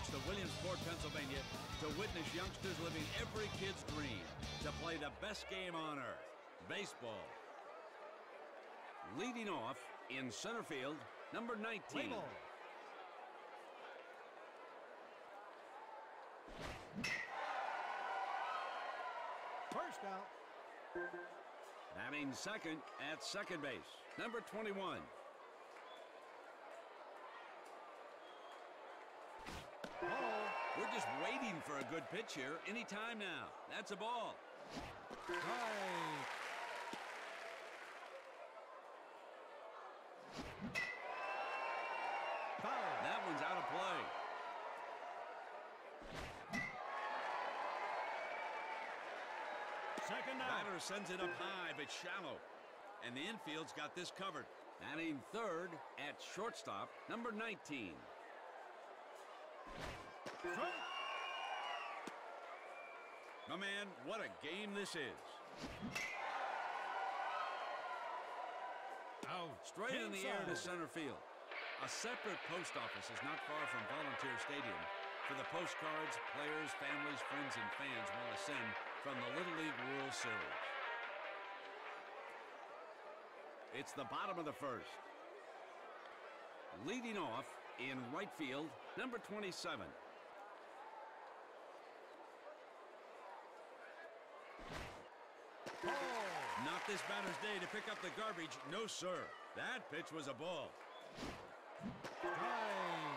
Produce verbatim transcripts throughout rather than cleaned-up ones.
folks to Williamsport, Pennsylvania to witness youngsters living every kid's dream to play the best game on earth, baseball. Leading off in center field, number nineteen. Label. First out. Batting second at second base, number twenty-one. Ball. We're just waiting for a good pitch here anytime now. That's a ball. Strike. Foul. That one's out of play. Second out. Batter sends it up high, but shallow. And the infield's got this covered. Batting third at shortstop, number nineteen. Strike. My man, what a game this is. Out. Straight in the air to Inside. center field. A separate post office is not far from Volunteer Stadium for the postcards players, families, friends, and fans want to send from the Little League World Series. It's the bottom of the first. Leading off in right field, number twenty-seven. Ball. Not this batter's day to pick up the garbage. No, sir. That pitch was a ball. Strike.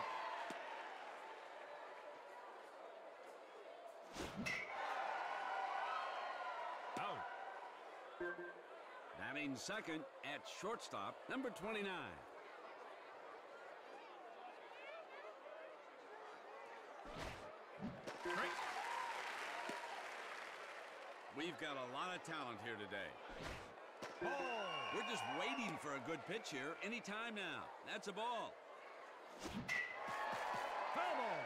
Out. Batting second at shortstop, number twenty-nine. Strike. We've got a lot of talent here today. Ball. We're just waiting for a good pitch here anytime now. That's a ball. Foul ball.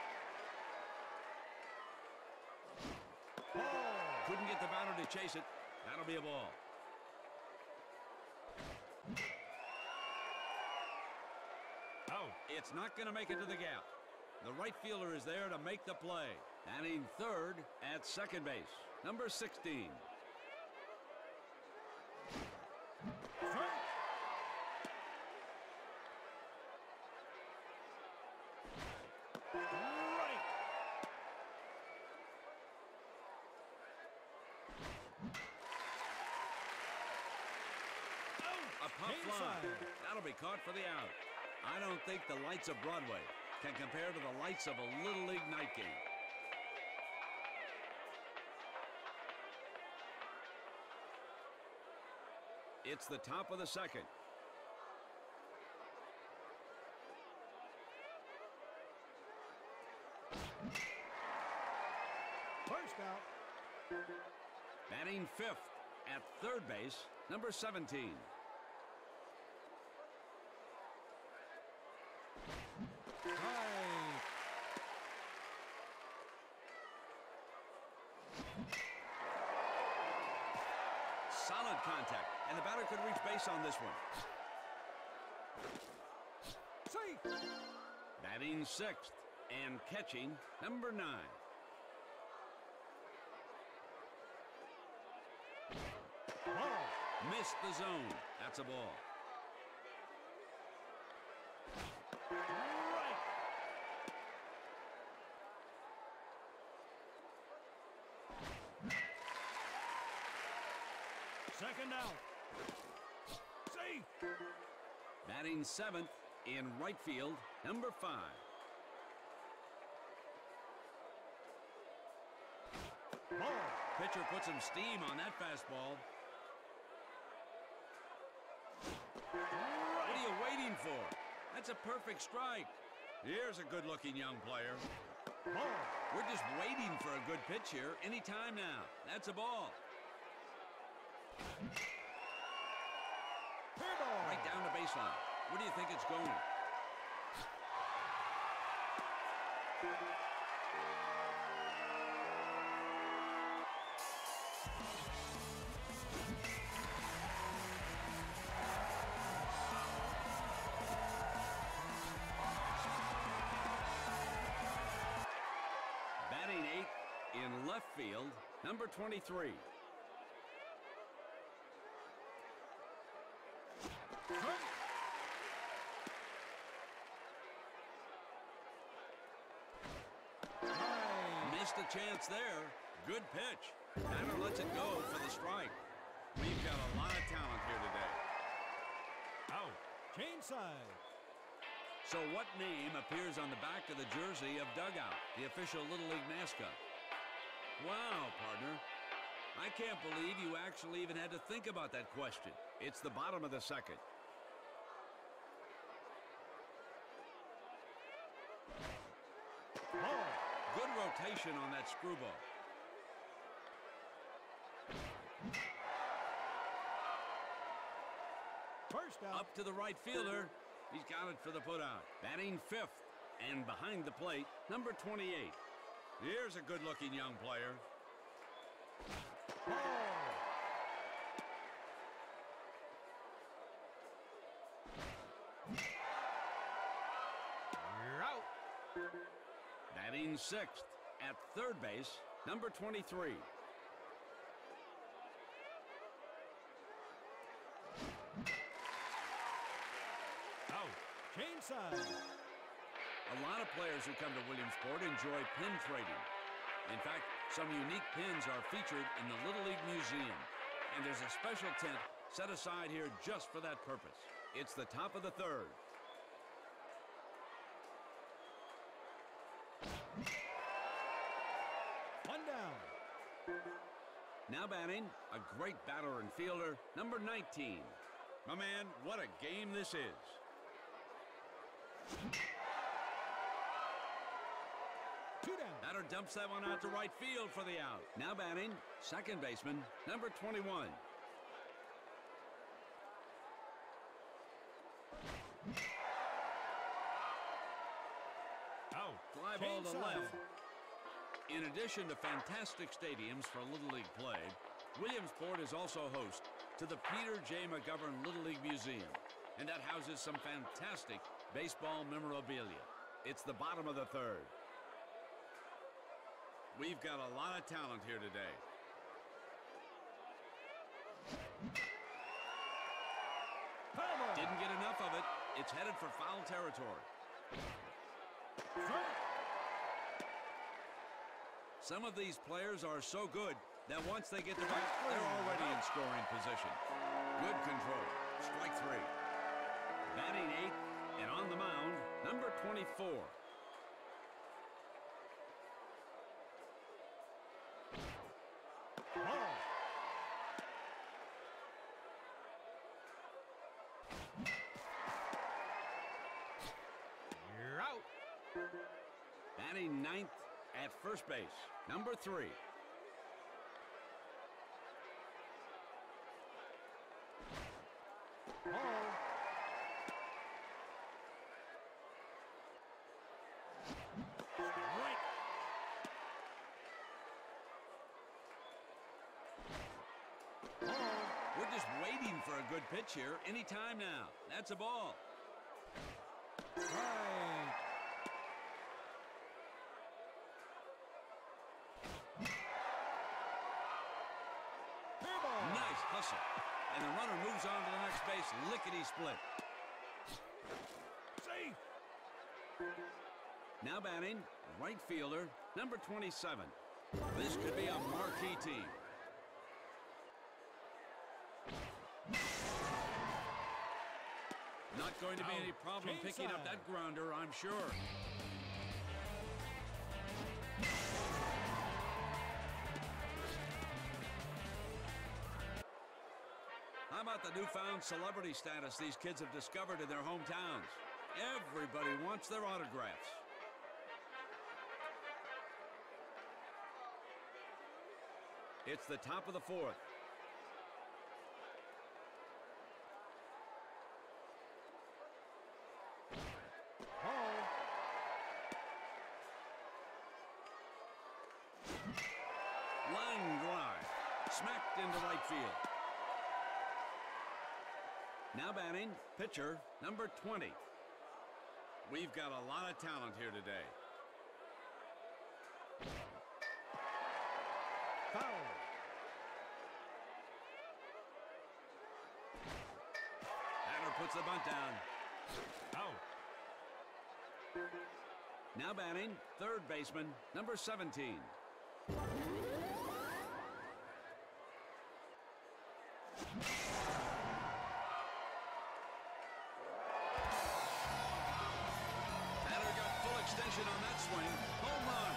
Ball. Couldn't get the batter to chase it. That'll be a ball. Out. It's not going to make it to the gap. The right fielder is there to make the play. Batting third at second base, number sixteen. Strike. Strike. A pop fly. Inside. That'll be caught for the out. I don't think the lights of Broadway can compare to the lights of a Little League night game. It's the top of the second. First out. Batting fifth at third base, number seventeen. Strike. Solid contact, and the batter could reach base on this one. Safe. Batting sixth and catching, number nine. Ball. Missed the zone. That's a ball. Strike. Second out. Safe. Batting seventh in right field, number five. Ball. Pitcher put some steam on that fastball. What are you waiting for? That's a perfect strike. Here's a good-looking young player. Ball. We're just waiting for a good pitch here anytime now. That's a ball. Fair ball. Right down the baseline. Where do you think it's going? left field, number twenty-three. Missed a chance there. Good pitch. Batter lets it go for the strike. We've got a lot of talent here today. Out. Change side. So what name appears on the back of the jersey of Dugout, the official Little League mascot? Wow, partner. I can't believe you actually even had to think about that question. It's the bottom of the second. Ball. Good rotation on that screwball. First out. Up to the right fielder. He's got it for the putout. Batting fifth and behind the plate, number twenty-eight. Here's a good-looking young player. Ball. You're out. Batting sixth at third base, number twenty-three. Out. Change side. A lot of players who come to Williamsport enjoy pin trading. In fact, some unique pins are featured in the Little League Museum. And there's a special tent set aside here just for that purpose. It's the top of the third. One down. Now batting, a great batter and fielder, number nineteen. My man, what a game this is. Two down. Batter dumps that one out to right field for the out. Now batting, second baseman, number twenty-one. Out. Fly ball Change to side. left. In addition to fantastic stadiums for Little League play, Williamsport is also host to the Peter J. McGovern Little League Museum, and that houses some fantastic baseball memorabilia. It's the bottom of the third. We've got a lot of talent here today. Foul ball. Didn't get enough of it. It's headed for foul territory. Strike. Some of these players are so good that once they get the bat, they're already in scoring position. Good control. Strike three. Batting eighth and on the mound, number twenty-four. Ball. You're out. Batting ninth at first base, number three. Ball. Right. Ball. We're just waiting for a good pitch here anytime now. That's a ball. Right. Fair ball. Nice hustle. And the runner moves on to the next base, lickety-split. Safe. Now batting, right fielder, number twenty-seven. This could be a marquee team. Not going to be Out. any problem Change picking up side. that grounder, I'm sure. How about the newfound celebrity status these kids have discovered in their hometowns? Everybody wants their autographs. It's the top of the fourth. Ball. Line drive. Smacked into right field. Now batting, pitcher, number twenty. We've got a lot of talent here today. Foul. Batter puts the bunt down. Out. Now batting, third baseman, number seventeen. Batter got full extension on that swing. Home run.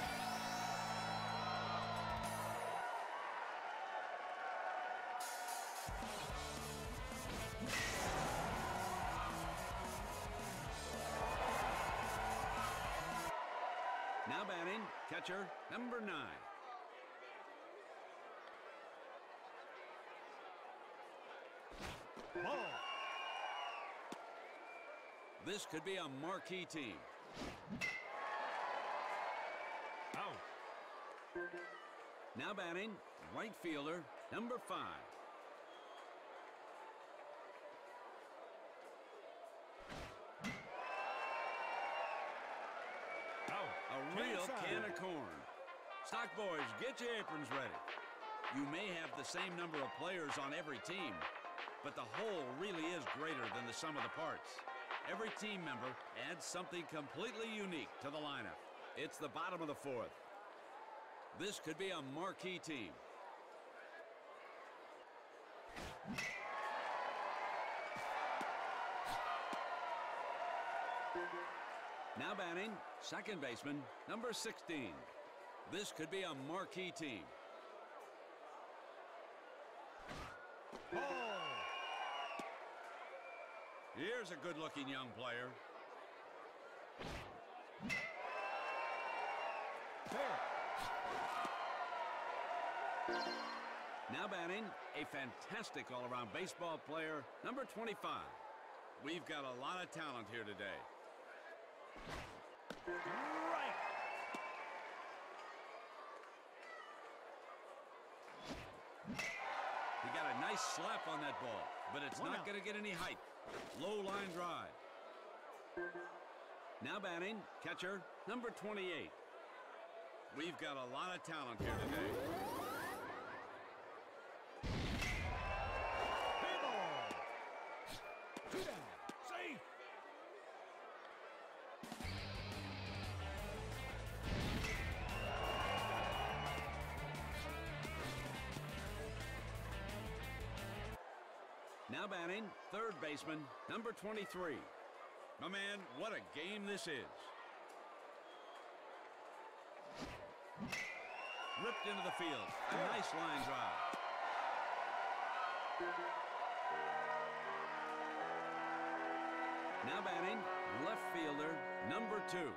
Now batting, catcher, number nine. Ball. This could be a marquee team. Out. Now batting, right fielder, number five. Out. A real Inside. can of corn. Stock boys, get your aprons ready. You may have the same number of players on every team, but the whole really is greater than the sum of the parts. Every team member adds something completely unique to the lineup. It's the bottom of the fourth. This could be a marquee team. Now batting, second baseman, number sixteen. This could be a marquee team. Ball. Here's a good-looking young player. Fair. Now batting, a fantastic all-around baseball player, number twenty-five. We've got a lot of talent here today. Right. He got a nice slap on that ball, but it's One not out. going to get any height. Low line drive. Now batting, catcher, number twenty-eight. We've got a lot of talent here today. Play ball. Two down. Safe. Now batting, third baseman, number twenty-three. My man, what a game this is. Ripped into the field. A nice line drive. Now batting, left fielder, number two.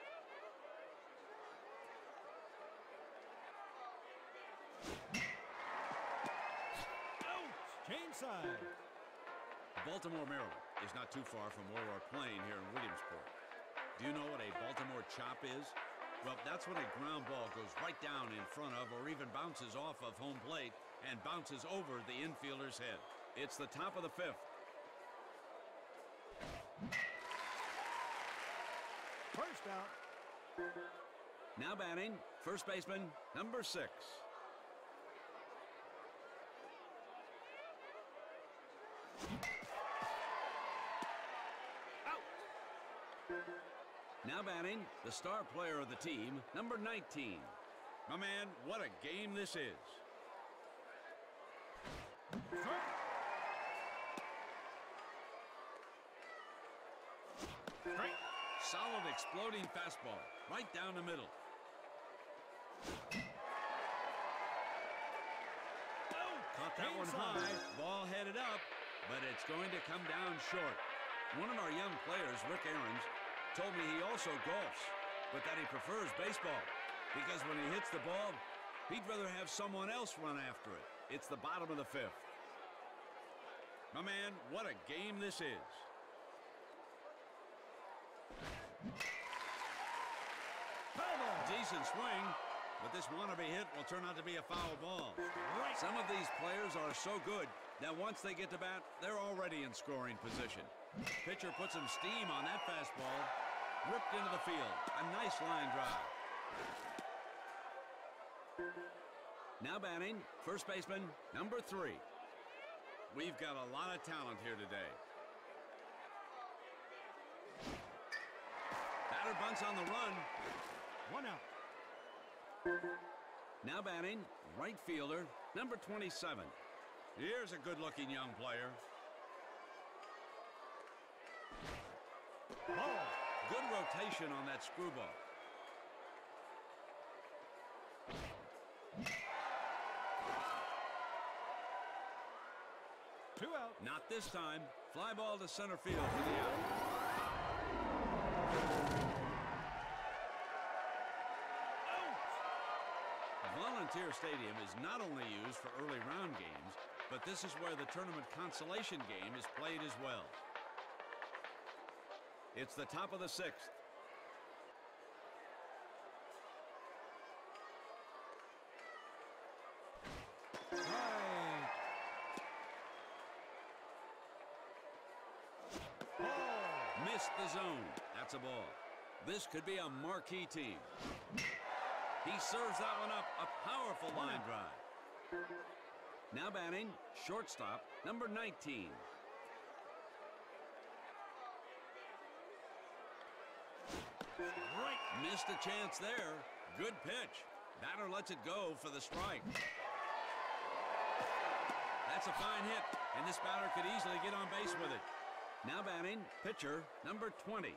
Out. Change side. Baltimore, Maryland is not too far from where we're playing here in Williamsport. Do you know what a Baltimore chop is? Well, that's when a ground ball goes right down in front of or even bounces off of home plate and bounces over the infielder's head. It's the top of the fifth. First out. Now batting, first baseman, number six. Out. Now batting, the star player of the team, number nineteen. My man, what a game this is. Strike. Strike. Solid exploding fastball, right down the middle. Out. Caught that one Inside. high, ball headed up, but it's going to come down short. One of our young players, Rick Ahrens, told me he also golfs, but that he prefers baseball because when he hits the ball, he'd rather have someone else run after it. It's the bottom of the fifth. My man, what a game this is. Foul ball. Decent swing, but this wannabe hit will turn out to be a foul ball. Right. Some of these players are so good that once they get to bat, they're already in scoring position. Pitcher puts some steam on that fastball. Ripped into the field. A nice line drive. Now batting, first baseman, number three. We've got a lot of talent here today. Batter bunts on the run. One out. Now batting, right fielder, number twenty-seven. Here's a good-looking young player. Ball. Good rotation on that screwball. Two out. Not this time. Fly ball to center field for the out. Volunteer Stadium is not only used for early round games, but this is where the tournament consolation game is played as well. It's the top of the sixth. Right. Ball. Missed the zone. That's a ball. This could be a marquee team. He serves that one up. A powerful line drive. Now batting, shortstop, number nineteen. Right. Missed a chance there. Good pitch. Batter lets it go for the strike. That's a fine hit, and this batter could easily get on base with it. Now batting, pitcher, number twenty.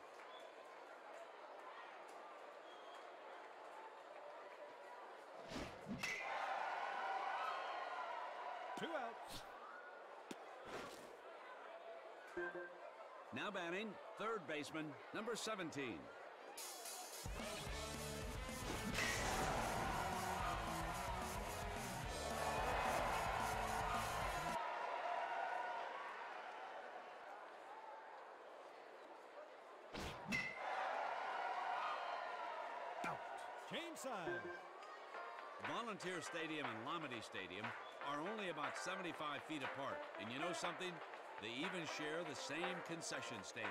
Two outs. Now batting, third baseman, number seventeen. Out. Change side. Volunteer Stadium and Lamade Stadium are only about seventy-five feet apart. And you know something? They even share the same concession stand.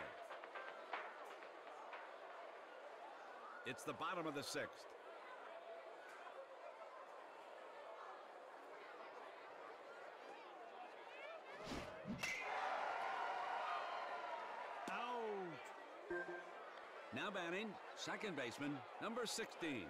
It's the bottom of the sixth. Out. Now batting, second baseman, number sixteen.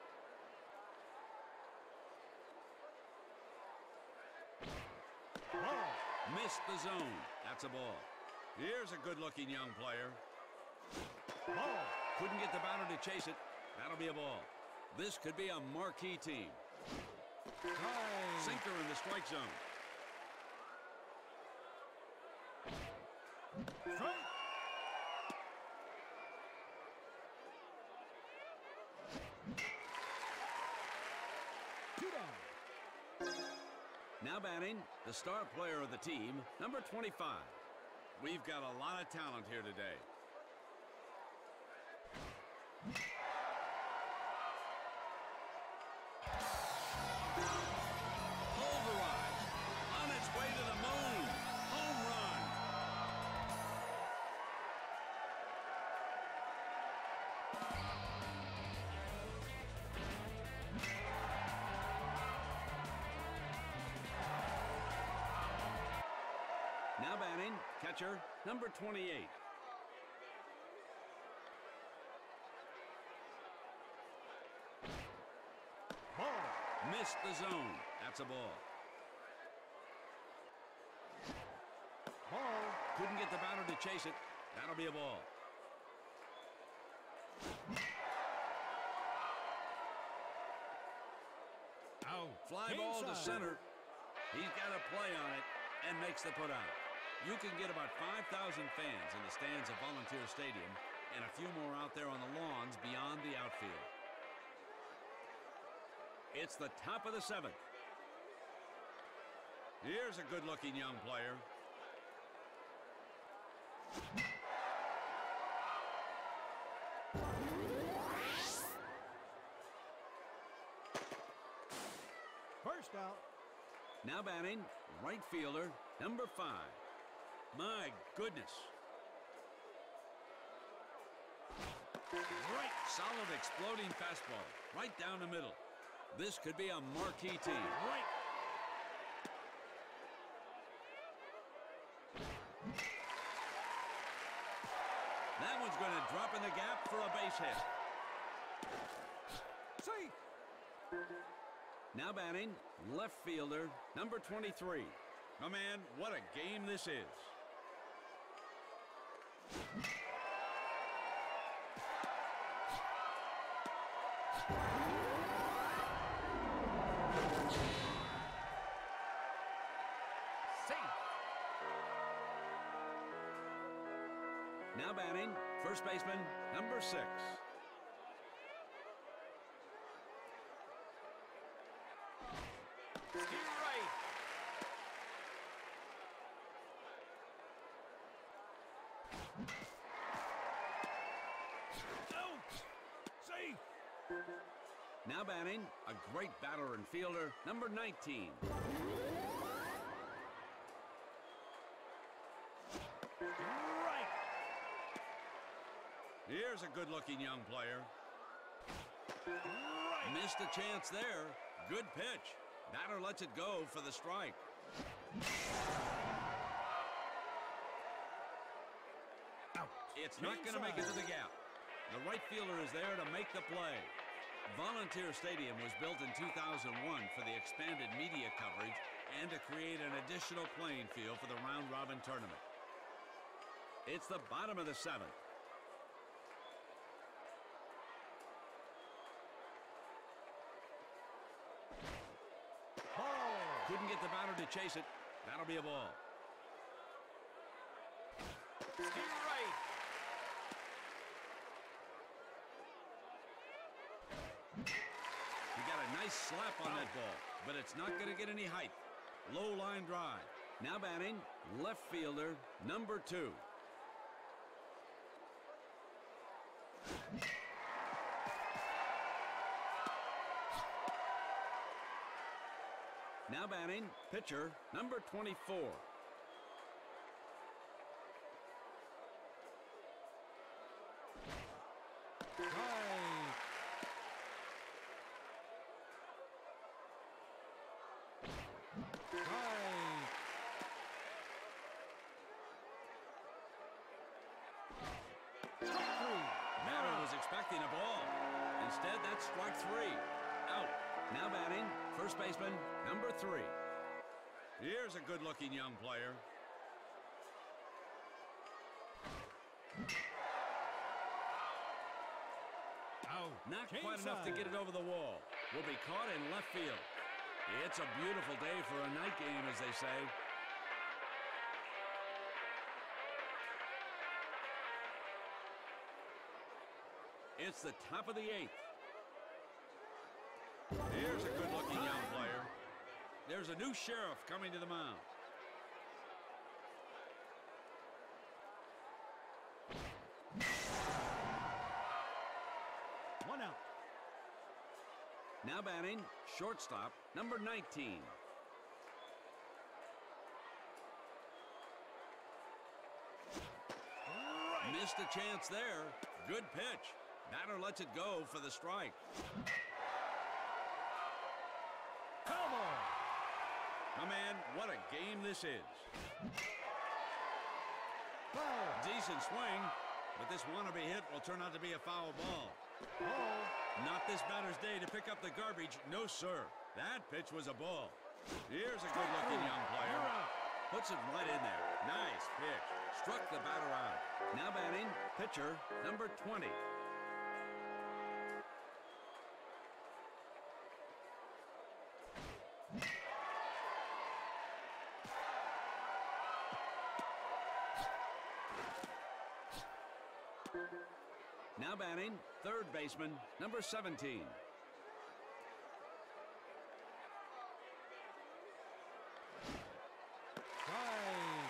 Ball. Missed the zone. That's a ball. Here's a good-looking young player. Ball. Couldn't get the batter to chase it. That'll be a ball. This could be a marquee team. Right. Sinker in the strike zone. Strike. Two down. Now batting, the star player of the team, number twenty-five. We've got a lot of talent here today. Pulverized. On its way to the moon. Home run. Now batting, catcher, number twenty-eight. Ball. Missed the zone. That's a ball. Ball. Couldn't get the batter to chase it. That'll be a ball. Out. Fly Game ball to side. center. He's got a play on it and makes the put out. You can get about five thousand fans in the stands of Volunteer Stadium and a few more out there on the lawns beyond the outfield. It's the top of the seventh. Here's a good-looking young player. First out. Now batting, right fielder, number five. My goodness. Right. Solid exploding fastball, right down the middle. This could be a marquee team. Right. That one's going to drop in the gap for a base hit. Safe. Now batting, left fielder, number twenty-three. Oh, man, what a game this is. Safe. Now batting, first baseman, number six. Steer right. Out. Safe. Now batting, a great batter and fielder, number nineteen. Right. Here's a good-looking young player. Right. Missed a chance there. Good pitch. Batter lets it go for the strike. Out. It's not going to make it to the gap. The right fielder is there to make the play. Volunteer Stadium was built in two thousand one for the expanded media coverage and to create an additional playing field for the round-robin tournament. It's the bottom of the seventh. Ball. Couldn't get the batter to chase it. That'll be a ball. Steer right. He got a nice slap on that ball, but it's not going to get any height. Low line drive. Now batting, left fielder, number two. Now batting, pitcher, number twenty-four. Right. Right. Strike three. Batter was expecting a ball. Instead, that's strike three. Out. Now batting, first baseman, number three. Here's a good-looking young player. Out. Not King quite enough to side. get it over the wall. Will be caught in left field. It's a beautiful day for a night game, as they say. It's the top of the eighth. Here's a good-looking young player. There's a new sheriff coming to the mound. One out. Now batting, shortstop, number nineteen. Right. Missed a chance there. Good pitch. Batter lets it go for the strike. Come on. Oh, man, what a game this is. Ball. Decent swing, but this wannabe hit will turn out to be a foul ball. Ball. Not this batter's day to pick up the garbage. No, sir. That pitch was a ball. Here's a good-looking young player. You're out. Puts it right in there. Nice pitch. Struck the batter out. Now batting, pitcher, number twenty. Now batting, third baseman, number seventeen. Right.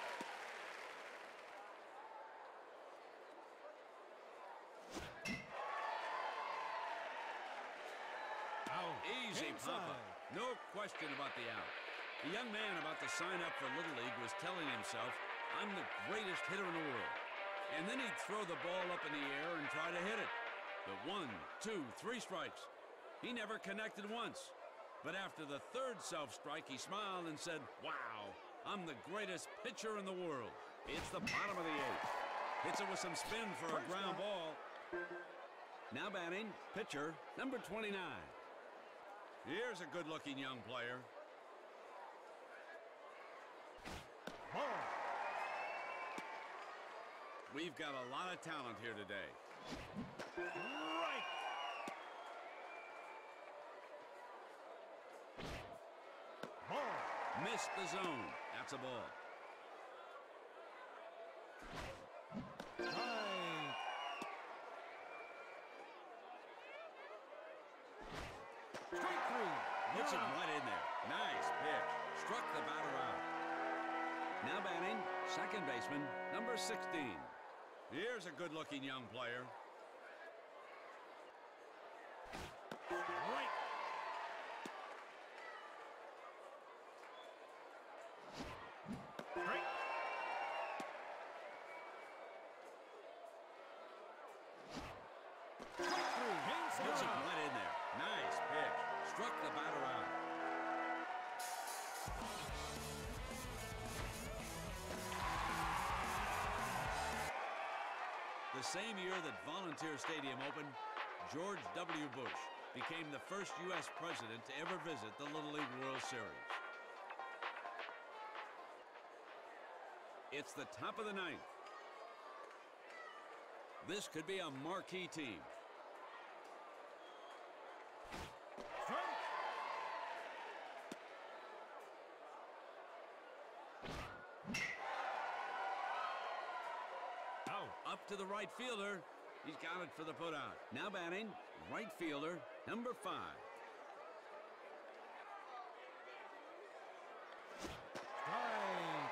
Out. Easy King pop-up. side. No question about the out. The young man about to sign up for Little League was telling himself, I'm the greatest hitter in the world. And then he'd throw the ball up in the air and try to hit it. But one, two, three strikes. He never connected once. But after the third self-strike, he smiled and said, "Wow, I'm the greatest pitcher in the world." It's the bottom of the eighth. Hits it with some spin for a ground ball. Now batting, pitcher, number twenty-nine. Here's a good-looking young player. Ball. We've got a lot of talent here today. Right. Ball. Missed the zone. That's a ball. Strike. Strike three. Hits it You're out. right in there. Nice pitch. Struck the batter out. Now batting, second baseman, number sixteen. Here's a good-looking young player. Right. Strike. Strike three. Hits it Inside. right in there. Nice pitch. Struck the batter out. The same year that Volunteer Stadium opened, George W. Bush became the first U S president to ever visit the Little League World Series. It's the top of the ninth. This could be a marquee team. Strike. Out. Up to the right fielder. He's got it for the putout. Now batting, right fielder, number five. Strike.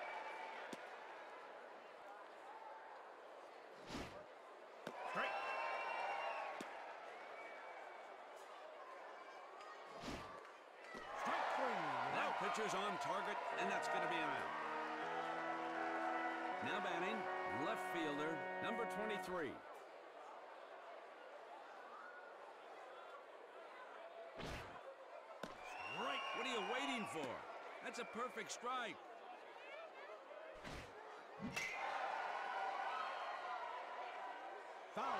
Strike. Strike three. That Out. pitcher's on target, and that's going to be an out. Now batting, left fielder, number twenty-three. Strike. What are you waiting for? That's a perfect strike. Foul.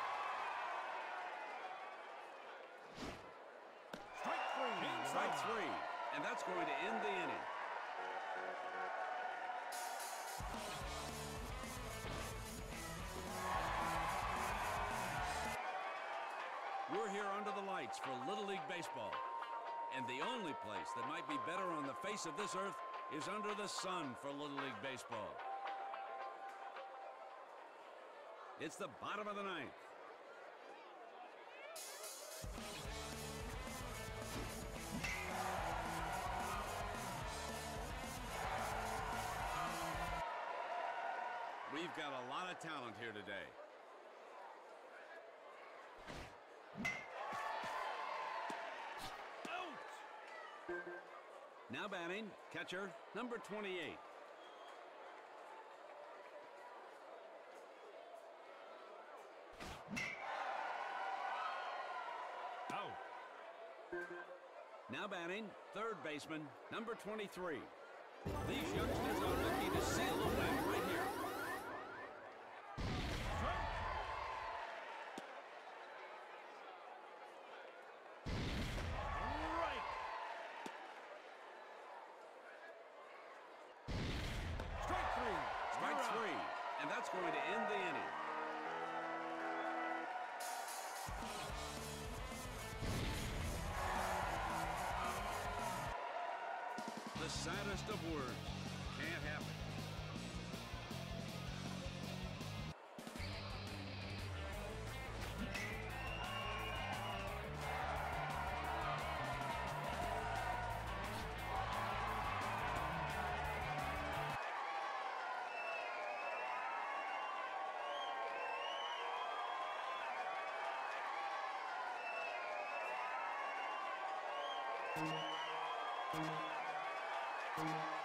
Strike three. Strike three, and that's going to end the inning. We're here under the lights for Little League Baseball. And the only place that might be better on the face of this earth is under the sun for Little League Baseball. It's the bottom of the ninth. We've got a lot of talent here today. Out. Now batting, catcher, number twenty-eight. Out. Now batting, third baseman, number twenty-three. These youngsters are looking to seal the win right here. Right. Strike three. Strike You're out. three, and that's going to end the inning. The saddest of words. Can't happen. Thank you.